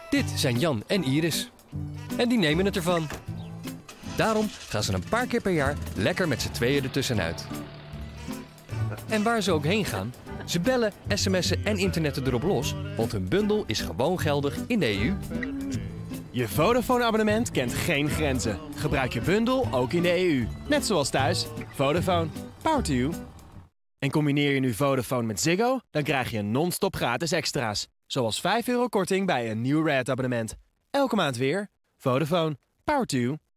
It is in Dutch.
Dit zijn Jan en Iris. En die nemen het ervan. Daarom gaan ze een paar keer per jaar lekker met z'n tweeën ertussenuit. En waar ze ook heen gaan, ze bellen, sms'en en internetten erop los, want hun bundel is gewoon geldig in de EU. Je Vodafone-abonnement kent geen grenzen. Gebruik je bundel ook in de EU. Net zoals thuis. Vodafone. Power to you. En combineer je nu Vodafone met Ziggo, dan krijg je non-stop gratis extra's. Zoals €5 korting bij een nieuw Red-abonnement. Elke maand weer. Vodafone. Power to you.